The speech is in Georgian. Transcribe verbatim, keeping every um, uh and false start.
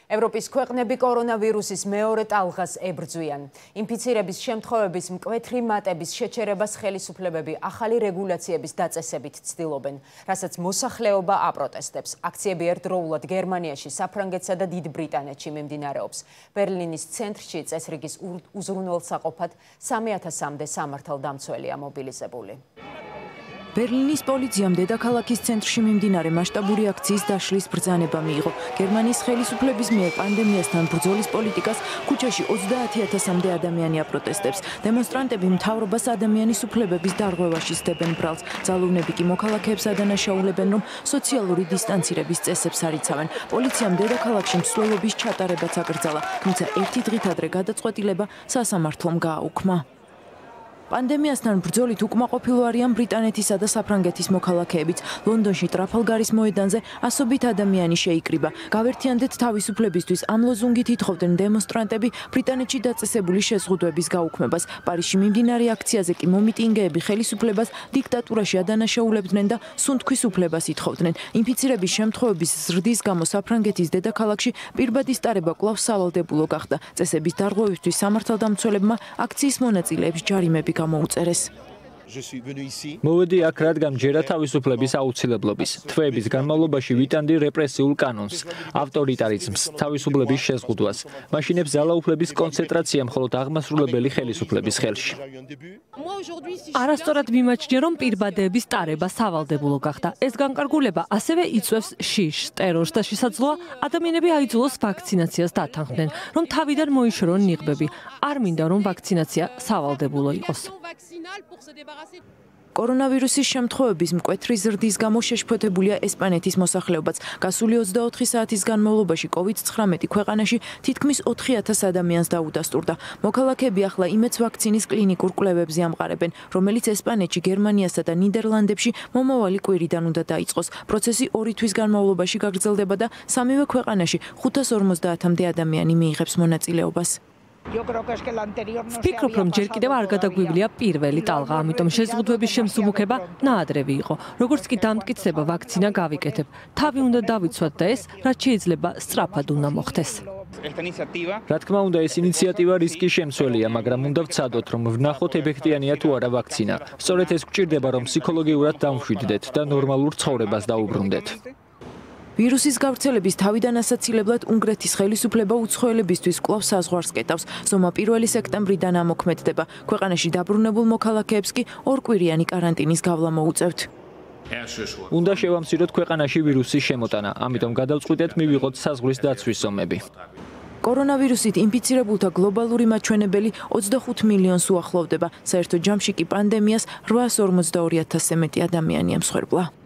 ევროპის ქვეყნები კორონავირუსის მეორე ტალღას ებრძვიან. ინფიცირების შემთხვევების მკვეთრი მატების შეჩერებას ხელისუფლებები ახალი რეგულაციების დაწესებით ცდილობენ, რასაც მოსახლეობა აპროტესტებს. აქციები ერთდროულად გერმანიაში, საფრანგეთსა და დიდ ბრიტანეთში მიმდინარეობს. ბერლინის ცენტრში წესრიგის უზრუნველსაყოფად სამი ათასამდე სამართალდამცველია მობილიზებული. ბერლინის პოლიციამ დედაქალაქის ცენტრში მიმდინარე მასშტაბური აქციის დაშლის ბრძანება მიიღო. გერმანიის ხელისუფლების მიერ პანდემიასთან ბრძოლის პოლიტიკას ქუჩაში ოცდაათი ათასამდე ადამიანი აპროტესტებს. დემონსტრანტები მთავრობას ადამიანის უფლებების დარღვევაში სდებენ ბრალს. ძალოვნები კი მოქალაქეებს ადანაშაულებენ, რომ სოციალური დისტანცირების წესებს არ იცავენ. პოლიციამ დედაქალაქში მსვლელობის ჩატარებაც აკრძალა, თუმცა ერთი დღით ადრე გადაწყვეტილება სასამართლომ გააუქმა. პანდემიასთან ბრძოლით უკმაყოფილო არიან ბრიტანეთისა და საფრანგეთის მოქალაქეებიც. ლონდონში ტრაფალგარის მოედანზე ასობით ადამიანი შეიკრიბა. გავერთიანდეთ თავისუფლებისთვის ამ ლოზუნგით ითხოვდნენ დემონსტრანტები ბრიტანეთში დაწესებული შეზღუდვების გაუქმებას. პარიზში მიმდინარე აქციაზე კი მომიტინგეები ხელისუფლებას დიქტატურაში ადანაშაულებდნენ და სუნთქვის უფლებას ითხოვდნენ. ინფიცირების შემთხვევების ზრდის გამო საფრანგეთის დედაქალაქში პირბადის ტარება კვლავ სავალდებულო გახდა. წესების დარღვევისთვის სამართალდამცველებმა აქციის მონაწილეებს ჯარიმები გამოუწერეს. მოვედი აქ, რადგან ჯერა თავისუფლების აუცილებლობის. თვეების განმავლობაში ვიტანდი რეპრესიულ კანონს, ავტორიტარიზმს, თავისუფლების შეზღუდვას. მაშინებს ძალაუფლების კონცენტრაცია მხოლოდ აღმასრულებელი ხელისუფლების ხელში. არასწორად მიმაჩნია, რომ პირბადეების ტარება სავალდებულო გახდა. ეს განკარგულება ასევე იწვევს შიშს, ტერორს და შესაძლოა ადამიანები აიძულოს ვაქცინაციას დათანხმდნენ, რომ თავიდან მოიშორონ ნიღბები. არ მინდა, რომ ვაქცინაცია სავალდებულო იყოს. კორონავირუსის შემთხვევების მკვეთრი ზრდის გამო შეშფოთებულია ესპანეთის მოსახლეობაც. გასული ოცდაოთხი საათის განმავლობაში კოვიდ ცხრამეტი ქვეყანაში თითქმის ოთხი ათას ადამიანს დაუდასტურდა. მოქალაქეები ახლა იმედს ვაქცინის კლინიკურ კვლევებზე ამყარებენ, რომელიც ესპანეთში, გერმანიასა და ნიდერლანდებში მომავალი კვირიდან უნდა დაიწყოს. პროცესი ორი თვის განმავლობაში გაგრძელდება და სამივე ქვეყანაში ხუთას ორმოცდაათამდე ადამიანი მიიღებს მონაწილეობას. ვფიქრობ, რომ ჯერ კიდევ არ გადაგვივლია პირველი ტალღა, ამიტომ შეზღუდვების შემსუბუქება ნაადრევი იყო. როგორც კი დამტკიცდება, ვაქცინა გავიკეთებ. თავი უნდა დავიცვათ და ეს, რაც შეიძლება, სწრაფად უნდა მოხდეს. რა თქმა უნდა, ეს ინიციატივა რისკის შემცველია, მაგრამ უნდა ვცადოთ, რომ ვნახოთ ეფექტიანია თუ არა ვაქცინა. სწორედ ეს გვჭირდება, რომ ფსიქოლოგიურად დამშვიდდეთ და ნორმალურ ცხოვრებას დაუბრუნდეთ. ვირუსის გავრცელების თავიდან ასაცილებლად უნგრეთის ხელისუფლება უცხოელებისთვის კვლავ საზღვარს კეტავს. ზომა პირველი სექტემბრიდან ამოქმედდება. ქვეყანაში დაბრუნებულ მოქალაქეებს კი ორკვირიანი კარანტინის გავლა მოუწევთ. უნდა შევამციროთ ქვეყანაში ვირუსის შემოტანა, ამიტომ გადავწყვიტეთ მივიღოთ საზღვრის დაცვის ზომები. კორონავირუსით ინფიცირებულთა გლობალური მაჩვენებელი ოცდახუთ მილიონს უახლოვდება. საერთო ჯამში კი პანდემიას რვაას ორმოცდაორი ათასზე მეტი ადამიანია მსხვერპლა.